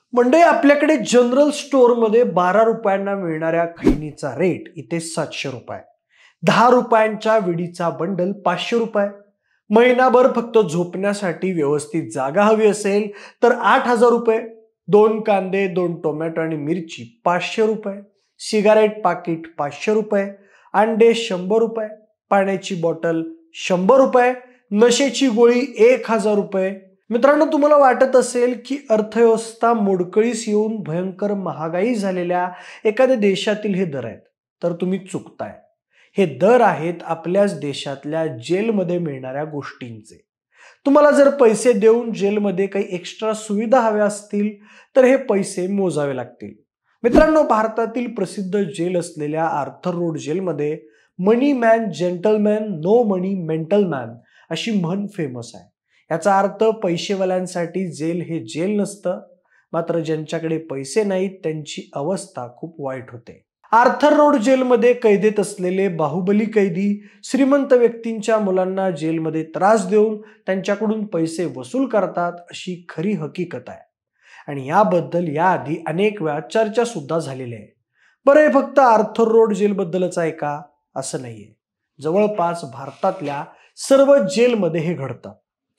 म्हणजे आपल्याकडे general store मध्ये 12 रुपयांना मिळणाऱ्या खैनीचा रेट इथे 700 रुपये, 10 रुपयांच्या विडीचा बंडल 500 रुपये, महिनाभर फक्त झोपण्यासाठी व्यवस्थित जागा हवी असेल तर 8,000 रुपये, 2 कांदे 2 टोमॅटो आणि मिरची 500 रुपये, सिगारेट पाकिट 500 रुपये, अंडे 100 रुपये, पाण्याची बॉटल 100 रुपये, नशेची गोळी 1,000 रुपये। मित्रांनो, तुम्हाला वाटत असेल की अर्थव्यवस्था मोडकळीस येऊन भयंकर महागाई झालेल्या एखाद्या देशातील हे दर आहेत, तर तुम्ही चुकताय। हे दर आहेत आपल्याच देशातल्या जेलमध्ये मिळणाऱ्या गोष्टींचे। तुम्हाला जर पैसे देऊन जेलमध्ये काही एक्स्ट्रा सुविधा हव्या असतील तर हे पैसे मोजावे लागतील। मित्रांनो, भारतातील प्रसिद्ध जेल असलेल्या आर्थर रोड जेलमध्ये money man gentleman, no money mental man अशी म्हण फेमस आहे। याचा अर्थ पैसेवाल्यांसाठी जेल हे जेल नसतं, मात्र ज्यांच्याकडे पैसे नाहीत त्यांची अवस्था खूप वाईट होते। आर्थर रोड जेलमध्ये कैदेत असलेले बाहुबली कैदी श्रीमंत व्यक्तींच्या मुलांना जेलमध्ये त्रास देऊन त्यांच्याकडून पैसे वसूल करतात अशी खरी हकीकत आहे आणि याबद्दल याआधी अनेक वेळा चर्चा सुद्धा झालेली आहे। बरं, हे फक्त आर्थर रोड जेलबद्दलच आहे का? असं नाहीये। जवळपास भारतातल्या सर्व जेलमध्ये हे घडतं।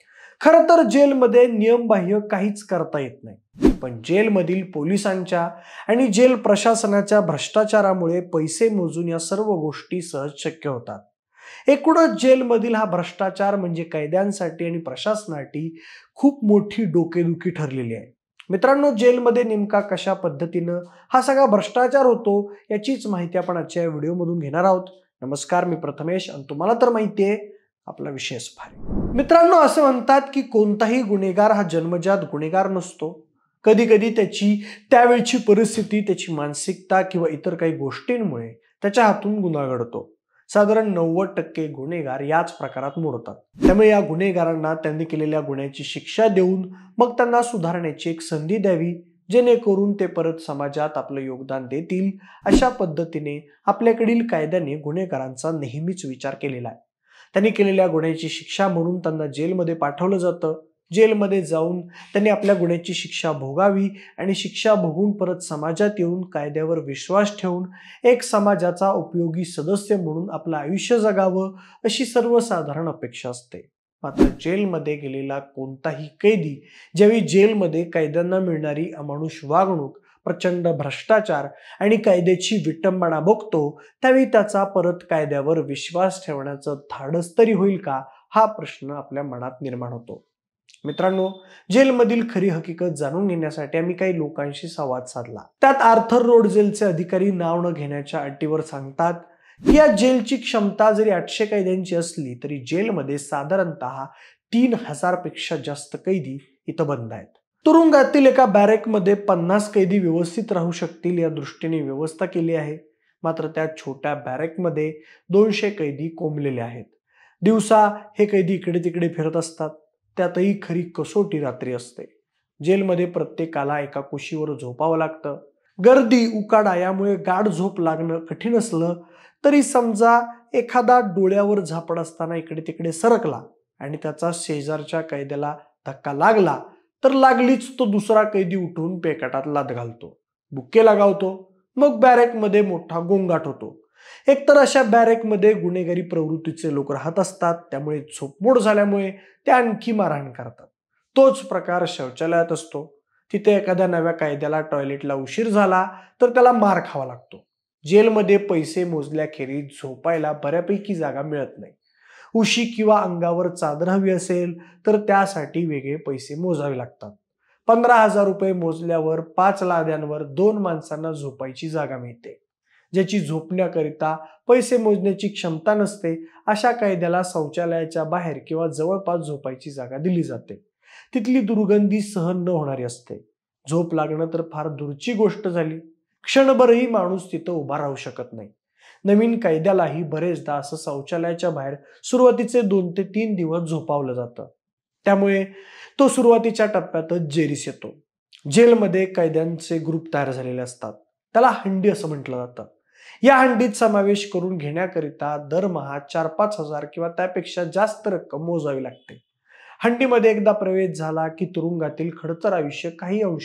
खरं तर जेलमध्ये नियमबाह्य काहीच करता येत नाही, पण जेलमधील पोलिसांच्या आणि जेल प्रशासनाच्या भ्रष्टाचारामुळे पैसे मोजून या सर्व गोष्टी सहज शक्य होतात। एकूणच जेलमधील हा भ्रष्टाचार म्हणजे कैद्यांसाठी आणि प्रशासनासाठी खूप मोठी डोकेदुखी ठरलेली आहे। मित्रांनो, जेलमध्ये नेमका कशा पद्धतीनं हा सगळा भ्रष्टाचार होतो याचीच माहिती आपण आजच्या व्हिडिओमधून घेणार आहोत। नमस्कार, मी प्रथमेश आणि तुम्हाला तर माहिती आहे आपला विषयच भारी। मित्रांनो, असं म्हणतात की कोणताही गुन्हेगार हा जन्मजात गुन्हेगार नसतो। कधी कधी त्याची त्यावेळची परिस्थिती, त्याची मानसिकता किंवा इतर काही गोष्टींमुळे त्याच्या हातून गुन्हा घडतो। साधारण 90% गुन्हेगार याच प्रकारात मोडतात। त्यामुळे या गुन्हेगारांना त्यांनी केलेल्या गुन्ह्याची शिक्षा देऊन मग त्यांना सुधारण्याची एक संधी द्यावी, जेणेकरून ते परत समाजात आपलं योगदान देतील। अशा पद्धतीने आपल्याकडील कायद्याने गुन्हेगारांचा नेहमीच विचार केलेला आहे। त्यांनी केलेल्या गुन्ह्याची शिक्षा म्हणून त्यांना जेलमध्ये पाठवलं जातं। जेलमध्ये जाऊन त्यांनी आपल्या गुन्ह्याची शिक्षा भोगावी आणि शिक्षा भोगून परत समाजात येऊन कायद्यावर विश्वास ठेवून एक समाजाचा उपयोगी सदस्य म्हणून आपलं आयुष्य जगावं अशी सर्वसाधारण अपेक्षा असते। मात्र जेलमध्ये गेलेला कोणताही कैदी ज्यावेळी जेलमध्ये कैद्यांना मिळणारी अमानुष वागणूक, प्रचंड भ्रष्टाचार आणि कायद्याची विटंबना बघतो, त्यावेळी त्याचा परत कायद्यावर विश्वास ठेवण्याचं धाडस तरी होईल का, हा प्रश्न आपल्या मनात निर्माण होतो। मित्रांनो, जेलमधील खरी हकीकत जाणून घेण्यासाठी आम्ही काही लोकांशी संवाद साधला। त्यात आर्थर रोड जेलचे अधिकारी नाव न घेण्याच्या अटीवर सांगतात की या जेलची क्षमता जरी 800 कैद्यांची असली तरी जेलमध्ये साधारणतः 3000 पेक्षा जास्त कैदी इथं बंद आहेत। तुरुंगातील एका बॅरेकमध्ये 50 कैदी व्यवस्थित राहू शकतील या दृष्टीने व्यवस्था केली आहे, मात्र त्या छोट्या बॅरेकमध्ये 200 कैदी कोंबलेले आहेत। दिवसा हे कैदी इकडे तिकडे फिरत असतात, त्यातही खरी कसोटी रात्री असते। जेलमध्ये प्रत्येकाला एका कुशीवर झोपावं लागतं। गर्दी, उकाडा यामुळे गाढ झोप लागणं कठीण असलं तरी समजा एखादा डोळ्यावर झापड असताना इकडे तिकडे सरकला आणि त्याचा शेजारच्या कैद्याला धक्का लागला तर लागलीच तो दुसरा कैदी उठून पेकाटात लाथ घालतो, बुक्के लगावतो, मग बॅरेकमध्ये मोठा गोंगाट होतो। एकतर अशा बॅरेकमध्ये गुन्हेगारी प्रवृत्तीचे लोक राहत असतात, त्यामुळे झोपमोड झाल्यामुळे ते आणखी मारहाण करतात। तोच प्रकार शौचालयात असतो। तिथे एखाद्या नव्या कैद्याला टॉयलेटला उशीर झाला तर त्याला मार खावा लागतो। जेलमध्ये पैसे मोजल्याखेरीज झोपायला बऱ्यापैकी जागा मिळत नाही। उशी किंवा अंगावर चादर हवी असेल तर त्यासाठी वेगळे पैसे मोजावे लागतात। 15,000 रुपये मोजल्यावर 5 लाद्यांवर 2 माणसांना झोपायची जागा मिळते। ज्याची झोपण्याकरिता पैसे मोजण्याची क्षमता नसते अशा कैद्याला शौचालयाच्या बाहेर किंवा जवळपास झोपायची जागा दिली जाते। तिथली दुर्गंधी सहन न होणारी असते। झोप लागणं तर फार दूरची गोष्ट झाली, क्षणभरही माणूस तिथं उभा राहू शकत नाही। नवीन कैद्यालाही बरेचदा असं शौचालयाच्या बाहेर सुरुवातीचे 2 ते 3 दिवस झोपावलं जातं, त्यामुळे तो सुरुवातीच्या टप्प्यातच जेरीस येतो। जेलमध्ये कैद्यांचे ग्रुप तयार झालेले असतात, त्याला हंडी असं म्हटलं जातं। या हंडीत समावेश करून घेण्याकरिता दरमहा 4-5 हजार किंवा त्यापेक्षा जास्त रक्कम मोजावी लागते। हंडीमध्ये एकदा प्रवेश झाला की तुरुंगातील खडतर आयुष्य काही अंशी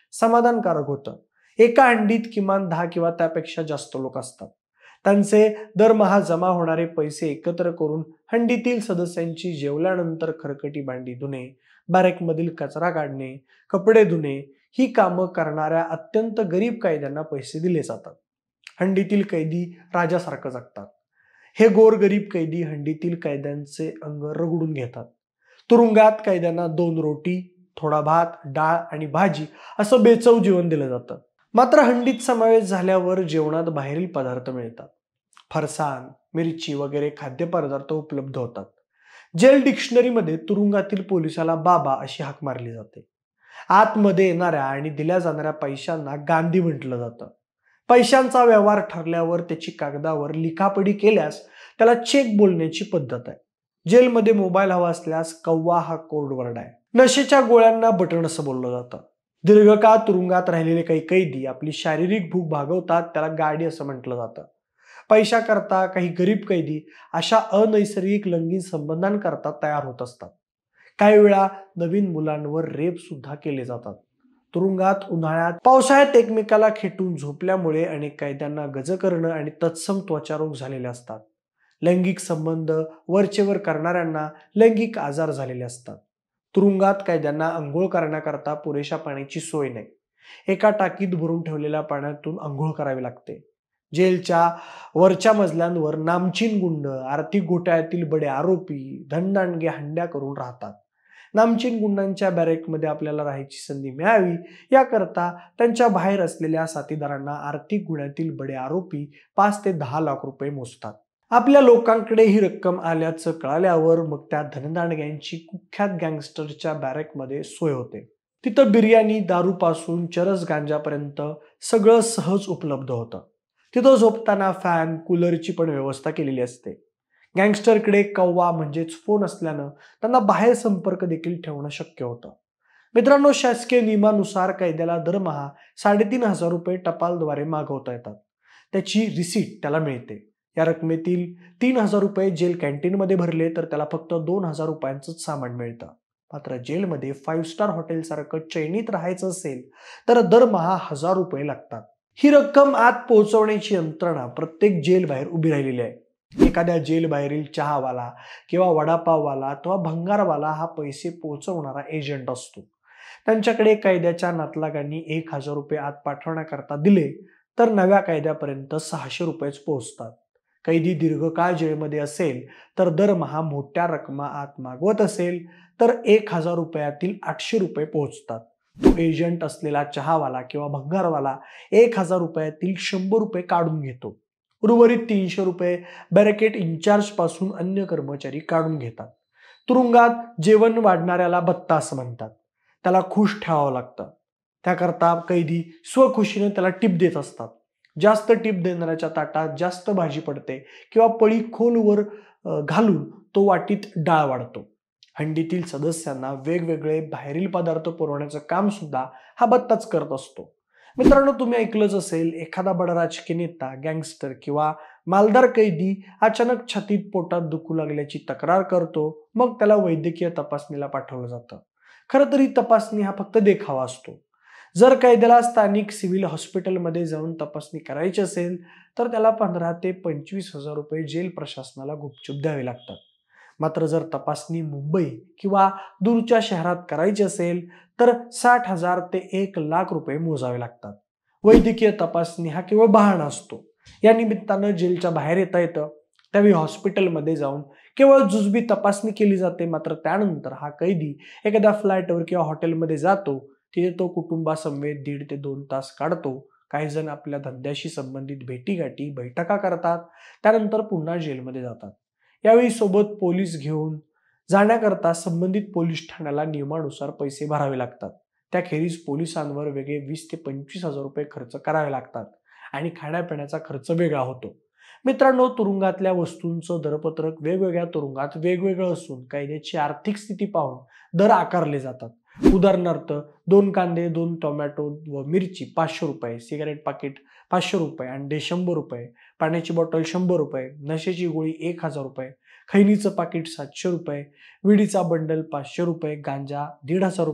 समाधानकारक होतं. एका हंडीत किमान 10 किंवा त्यापेक्षा जास्त लोक असतात. त्यांचे दरमहा जमा होणारे पैसे एकत्र करून हंडीतील सदस्यांची जेवल्यानंतर खरकटी भांडी धुणे, बॅरेकमधील कचरा काढणे, कपडे धुणे ही कामं करणाऱ्या अत्यंत गरीब कैद्यांना पैसे दिले जातात. हंडीतील कैदी राजासारखं जगतात. हे गोरगरीब कैदी हंडीतील कैद्यांचे अंग रगडून घेतात. तुरुंगात कैद्यांना 2 रोटी, थोडा भात, डाळ आणि भाजी असं बेचव जेवण दिलं जातं. मात्र हंडीत समावेश झाल्यावर जेवणात बाहेरील पदार्थ मिळतात. फरसाण, मिरची वगैरे खाद्यपदार्थ उपलब्ध होतात. जेल डिक्शनरीमध्ये तुरुंगातील पोलिसाला बाबा अशी हाक मारली जाते. आतमध्ये येणाऱ्या आणि दिल्या जाणाऱ्या पैशांना गांधी म्हटलं जातं. पैशांचा व्यवहार ठरल्यावर त्याची कागदावर लिखापडी केल्यास त्याला चेक बोलण्याची पद्धत आहे. जेलमध्ये मोबाईल हवा असल्यास कव्वा हा कोडवर्ड आहे. नशेच्या गोळ्यांना बटण असं बोललं जातं. दीर्घकाळ तुरुंगात राहिलेले काही कैदी आपली शारीरिक भूक भागवतात, त्याला गाडी असं म्हटलं जातं. पैशाकरता काही गरीब कैदी अशा अनैसर्गिक लैंगिक संबंधांकरता तयार होत असतात. काही वेळा नवीन मुलांवर रेप सुद्धा केले जातात. तुरुंगात उन्हाळ्यात पावसाळ्यात एकमेकाला खेटून झोपल्यामुळे अनेक कैद्यांना गजकर्ण आणि तत्सम त्वचारोग झालेले असतात. लैंगिक संबंध वरचेवर करणाऱ्यांना लैंगिक आजार झालेले असतात. तुरुंगात कैद्यांना अंघोळ करण्याकरता पुरेशा पाण्याची सोय नाही. एका टाकीत भरून ठेवलेल्या पाण्यातून अंघोळ करावी लागते. जेलच्या वरच्या मजल्यांवर नामचीन गुंड, आर्थिक घोटाळ्यातील बडे आरोपी, धनदांडगे हंड्या करून राहतात. नामचीन गुंडांच्या बॅरेकमध्ये आपल्याला राहायची संधी मिळावी याकरता त्यांच्या बाहेर असलेल्या साथीदारांना आर्थिक गुन्ह्यातील बडे आरोपी 5 ते 10 लाख रुपये मोजतात. आपल्या लोकांकडे ही रक्कम आल्याचं कळाल्यावर मग त्या धनदांडग्यांची कुख्यात गँगस्टरच्या बॅरेकमध्ये सोय होते. तिथं बिर्याणी, दारूपासून चरस गांजापर्यंत सगळं सहज उपलब्ध होतं. तिथं झोपताना फॅन, कूलरची पण व्यवस्था केलेली असते. गँगस्टरकडे कव्वा म्हणजेच फोन असल्यानं त्यांना बाहेर संपर्क देखील ठेवणं शक्य होतं. मित्रांनो, शासकीय नियमानुसार कैद्याला दरमहा 3,500 रुपये टपालद्वारे मागवता येतात. त्याची रिसीट त्याला मिळते. या रकमेतील 3,000 रुपये जेल कॅन्टीनमध्ये भरले तर त्याला फक्त 2,000 रुपयांचंच सामान मिळतं. मात्र जेलमध्ये 5 स्टार हॉटेलसारखं चैनीत राहायचं असेल तर दरमहा 1,000 रुपये लागतात. ही रक्कम आत पोहोचवण्याची यंत्रणा प्रत्येक जेल बाहेर उभी राहिलेली आहे. एखाद्या जेल बाहेरील चहावाला किंवा वडापाववाला किंवा भंगारवाला हा पैसे पोहोचवणारा एजंट असतो. त्यांच्याकडे कैद्याच्या नातलगांनी 1,000 रुपये आत पाठवण्याकरता दिले तर नव्या कैद्यापर्यंत 600 रुपयेच पोहोचतात. कैदी दीर्घकाळ जेलमध्ये असेल तर दरमहा मोठ्या रकमा आत मागवत असेल तर 1,000 रुपयातील 800 रुपये पोहोचतात. तो एजंट असलेला चहावाला किंवा भंगारवाला 1,000 रुपयातील 100 रुपये काढून घेतो. उर्वरित 300 रुपये बॅरिकेड इन्चार्ज पासून अन्य कर्मचारी काढून घेतात. तुरुंगात जेवण वाढणाऱ्याला बत्ता असं म्हणतात. त्याला खुश ठेवावं लागतं. त्याकरता कैदी स्वखुशीने त्याला टिप देत असतात. जास्त टिप देणाऱ्याच्या ताटात जास्त भाजी पडते किंवा पळी खोलवर घालून तो वाटीत डाळ वाढतो. हंडीतील सदस्यांना वेगवेगळे बाहेरील पदार्थ पुरवण्याचं काम सुद्धा हा बत्ताच करत असतो. मित्रांनो, तुम्ही ऐकलंच असेल, एखादा बडा राजकीय नेता, गँगस्टर किंवा मालदार कैदी अचानक छातीत पोटात दुखू लागल्याची तक्रार करतो. मग त्याला वैद्यकीय तपासणीला पाठवलं जातं. खरं तर ही तपासणी हा फक्त देखावा असतो. जर कैद्याला स्थानिक सिव्हिल हॉस्पिटलमध्ये जाऊन तपासणी करायची असेल तर त्याला 15,000 ते 25,000 रुपये जेल प्रशासनाला गुपचूप द्यावे लागतात. मात्र जर तपासणी मुंबई किंवा दूरच्या शहरात करायची असेल तर 60,000 ते 1,00,000 रुपये मोजावे लागतात. वैद्यकीय तपासणी हा केवळ बहाणा असतो. या निमित्तानं जेलच्या बाहेर येता येतं. त्यावेळी हॉस्पिटलमध्ये जाऊन केवळ जुजबी तपासणी केली जाते. मात्र त्यानंतर हा कैदी एखाद्या फ्लॅटवर किंवा हॉटेलमध्ये जातो. तिथे तो कुटुंबासमवेत 1.5 ते 2 तास काढतो. काही जण आपल्या धंद्याशी संबंधित भेटीगाठी, बैठका करतात. त्यानंतर पुन्हा जेलमध्ये जातात. यावेळी सोबत पोलीस घेऊन जाण्याकरता संबंधित पोलीस ठाण्याला नियमानुसार पैसे भरावे लागतात. त्याखेरीज पोलिसांवर वेगळे 20,000 ते 25,000 रुपये खर्च करावे लागतात आणि खाण्यापिण्याचा खर्च वेगळा होतो. मित्रांनो, तुरुंगातल्या वस्तूंचं दरपत्रक वेगवेगळ्या तुरुंगात वेगवेगळं असून कैद्याची आर्थिक स्थिती पाहून दर आकारले जातात. उदाहरणार्थ 2 कांदे, 2 टोमॅटो व मिरची 500 रुपये, सिगारेट पाकिट 500 रुपये, अंडे 100 रुपये, पाण्याची बॉटल 100 रुपये, नशेची गोळी 1,000 रुपये, खैनीचं पाकिट 700 रुपये, विडीचा बंडल 500 रुपये, गांजा 1,500 रुपये,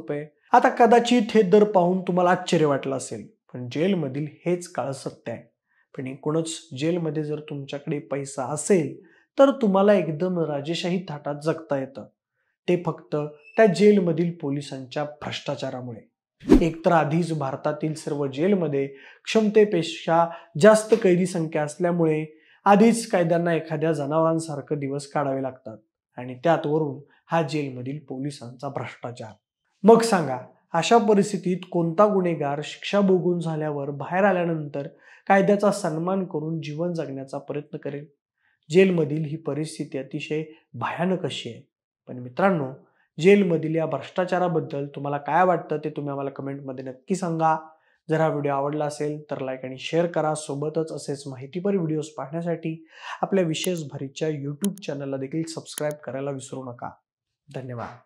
आता कदाचित हे दर पाहून तुम्हाला आश्चर्य वाटलं असेल, पण जेलमधील हेच काळं सत्य आहे. पण एकूणच जेलमध्ये जर तुमच्याकडे पैसा असेल तर तुम्हाला एकदम राजेशाही थाटात जगता येतं. ते फक्त त्या जेलमधील पोलिसांच्या भ्रष्टाचारामुळे. एकतर आधीच भारतातील सर्व जेलमध्ये क्षमतेपेक्षा जास्त कैदी संख्या असल्यामुळे आधीच कैद्यांना एखाद्या जनावरांसारखं दिवस काढावे लागतात आणि त्यात वरून हा जेलमधील पोलिसांचा भ्रष्टाचार. मग सांगा, अशा परिस्थितीत कोणता गुन्हेगार शिक्षा भोगून झाल्यावर बाहेर आल्यानंतर कायद्याचा सन्मान करून जीवन जगण्याचा प्रयत्न करेल? जेलमधील ही परिस्थिती अतिशय भयानक अशी आहे. पण मित्रांनो, जेलमधील या भ्रष्टाचाराबद्दल तुम्हाला काय वाटतं ते तुम्ही आम्हाला कमेंटमध्ये नक्की सांगा. जर हा व्हिडिओ आवडला असेल तर लाईक आणि शेअर करा. सोबतच असेच माहितीपर व्हिडिओज पाहण्यासाठी आपल्या विशेष भरीच्या यूट्यूब चॅनलला देखील सबस्क्राईब करायला विसरू नका. धन्यवाद.